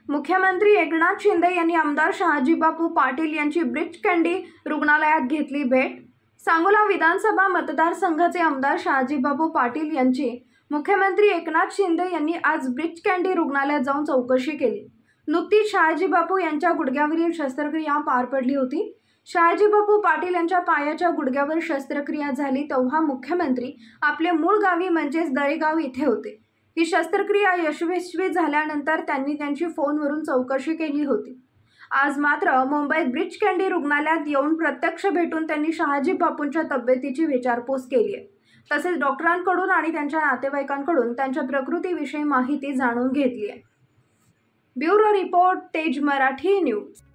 मुख्यमंत्री एकनाथ शिंदे यांनी आमदार शहाजीबापू पाटील यांची ब्रीच कँडी रुग्णालयात घेतली भेट। सांगोला विधानसभा मतदारसंघाचे आमदार शहाजीबापू पाटील यांची मुख्यमंत्री एकनाथ शिंदे यांनी आज ब्रीच कँडी रुग्णालयात जाऊन चौकशी केली। नुकतीच शहाजीबापू यांच्या गुडघ्यावरील शस्त्रक्रिया पार पडली होती। शहाजीबापू पाटील यांच्या पायाच्या गुडघ्यावर शस्त्रक्रिया झाली तेव्हा मुख्यमंत्री आपले मूळ गावी म्हणजेच दरेगाव इथे होते। ही शस्त्रक्रिया यशस्वी झाल्यानंतर त्यांनी त्यांची फोनवरून चौकशी केली होती। आज मात्र मुंबईत ब्रीच कँडी रुग्णालयात येऊन प्रत्यक्ष भेटून त्यांनी शहाजीबापूंच्या तब्येतीची विचारपूस केली आहे। तसेच डॉक्टरांकडून आणि त्यांच्या नातेवाईकांकडून त्यांच्या प्रकृतीविषयी माहिती जाणून घेतली आहे। ब्युरो रिपोर्ट, तेज मराठी न्यूज।